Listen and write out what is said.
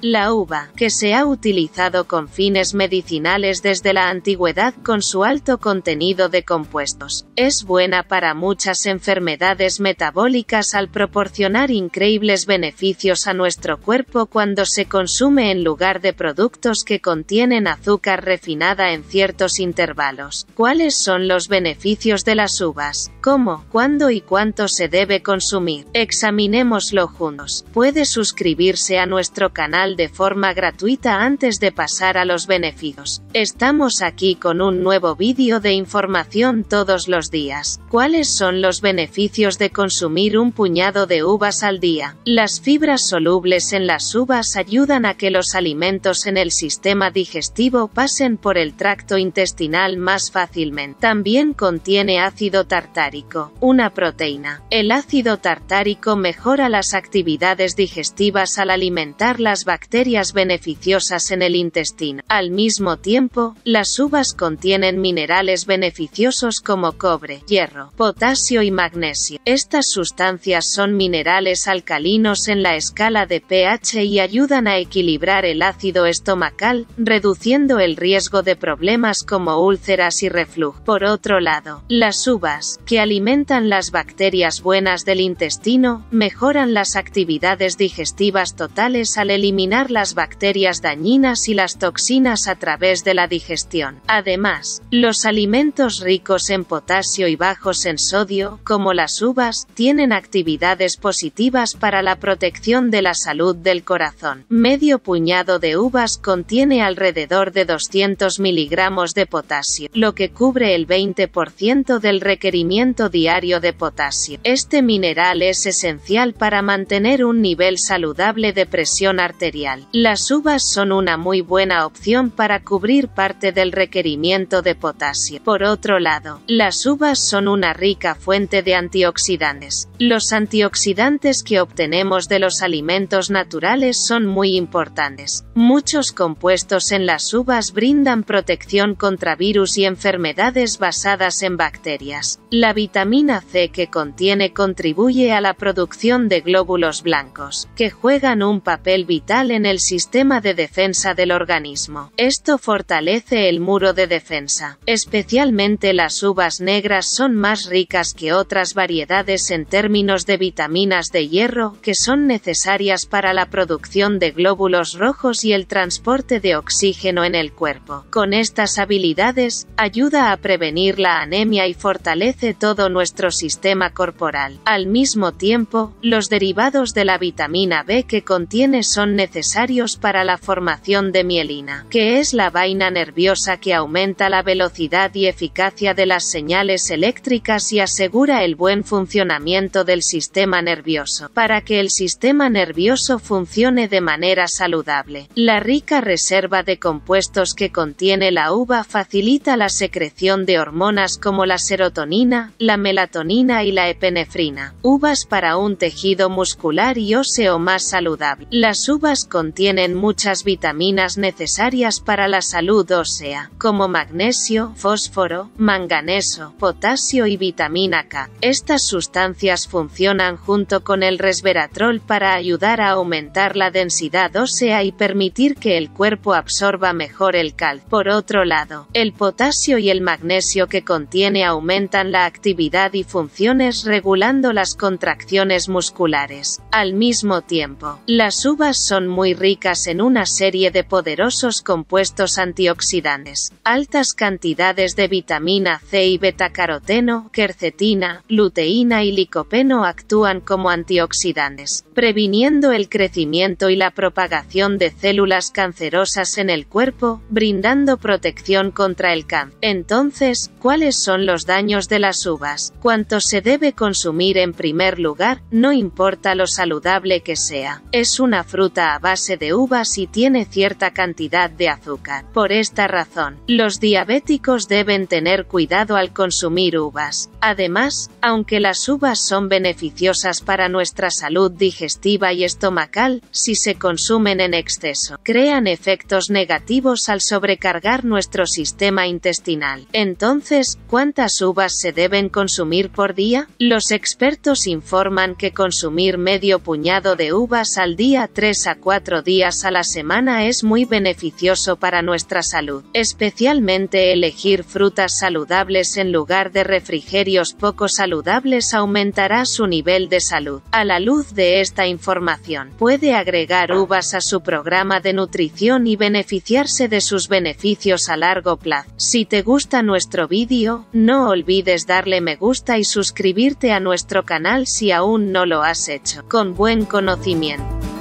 La uva, que se ha utilizado con fines medicinales desde la antigüedad con su alto contenido de compuestos, es buena para muchas enfermedades metabólicas al proporcionar increíbles beneficios a nuestro cuerpo cuando se consume en lugar de productos que contienen azúcar refinada en ciertos intervalos. ¿Cuáles son los beneficios de las uvas? ¿Cómo, cuándo y cuánto se debe consumir? Examinémoslo juntos. Puede suscribirse a nuestro canal de forma gratuita antes de pasar a los beneficios. Estamos aquí con un nuevo vídeo de información todos los días. ¿Cuáles son los beneficios de consumir un puñado de uvas al día? Las fibras solubles en las uvas ayudan a que los alimentos en el sistema digestivo pasen por el tracto intestinal más fácilmente. También contiene ácido tartárico, una proteína. El ácido tartárico mejora las actividades digestivas al alimentar las bacterias beneficiosas en el intestino. Al mismo tiempo, las uvas contienen minerales beneficiosos como cobre, hierro, potasio y magnesio. Estas sustancias son minerales alcalinos en la escala de pH y ayudan a equilibrar el ácido estomacal, reduciendo el riesgo de problemas como úlceras y reflujo. Por otro lado, las uvas, que alimentan las bacterias buenas del intestino, mejoran las actividades digestivas totales al eliminar las bacterias dañinas y las toxinas a través de la digestión. Además, los alimentos ricos en potasio y bajos en sodio, como las uvas, tienen actividades positivas para la protección de la salud del corazón. Medio puñado de uvas contiene alrededor de 200 miligramos de potasio, lo que cubre el 20% del requerimiento diario de potasio. Este mineral es esencial para mantener un nivel saludable de presión arterial. Las uvas son una muy buena opción para cubrir parte del requerimiento de potasio. Por otro lado, las uvas son una rica fuente de antioxidantes. Los antioxidantes que obtenemos de los alimentos naturales son muy importantes. Muchos compuestos en las uvas brindan protección contra virus y enfermedades basadas en bacterias. La vitamina C que contribuye a la producción de glóbulos blancos, que juegan un papel vital en el sistema de defensa del organismo. Esto fortalece el muro de defensa. Especialmente las uvas negras son más ricas que otras variedades en términos de vitaminas de hierro, que son necesarias para la producción de glóbulos rojos y el transporte de oxígeno en el cuerpo. Con estas habilidades, ayuda a prevenir la anemia y fortalece todo nuestro sistema corporal. Al mismo tiempo, los derivados de la vitamina B que contiene son necesarios para la formación de mielina, que es la vaina nerviosa que aumenta la velocidad y eficacia de las señales eléctricas y asegura el buen funcionamiento del sistema nervioso. Para que el sistema nervioso funcione de manera saludable, la rica reserva de compuestos que contiene la uva facilita la secreción de hormonas como la serotonina, la melatonina y la epinefrina. Uvas para un tejido muscular y óseo más saludable. Las uvas contienen muchas vitaminas necesarias para la salud ósea, como magnesio, fósforo, manganeso, potasio y vitamina K. Estas sustancias funcionan junto con el resveratrol para ayudar a aumentar la densidad ósea y permitir que el cuerpo absorba mejor el calcio. Por otro lado, el potasio y el magnesio que contiene aumentan la actividad y funciones regulando las contracciones musculares. Al mismo tiempo, las uvas son muy ricas en una serie de poderosos compuestos antioxidantes. Altas cantidades de vitamina C y betacaroteno, quercetina, luteína y licopeno actúan como antioxidantes, previniendo el crecimiento y la propagación de células cancerosas en el cuerpo, brindando protección contra el cáncer. Entonces, ¿cuáles son los daños de las uvas? ¿Cuánto se debe consumir? En primer lugar, no importa lo saludable que sea. Es una fruta a base de uvas y tiene cierta cantidad de azúcar. Por esta razón, los diabéticos deben tener cuidado al consumir uvas. Además, aunque las uvas son beneficiosas para nuestra salud digestiva y estomacal, si se consumen en exceso, crean efectos negativos al sobrecargar nuestro sistema intestinal. Entonces, ¿cuántas uvas se deben consumir por día? Los expertos informan que consumir medio puñado de uvas al día 3 a 4 4 días a la semana es muy beneficioso para nuestra salud, especialmente elegir frutas saludables en lugar de refrigerios poco saludables aumentará su nivel de salud. A la luz de esta información, puede agregar uvas a su programa de nutrición y beneficiarse de sus beneficios a largo plazo. Si te gusta nuestro vídeo, no olvides darle me gusta y suscribirte a nuestro canal si aún no lo has hecho. Con buen conocimiento.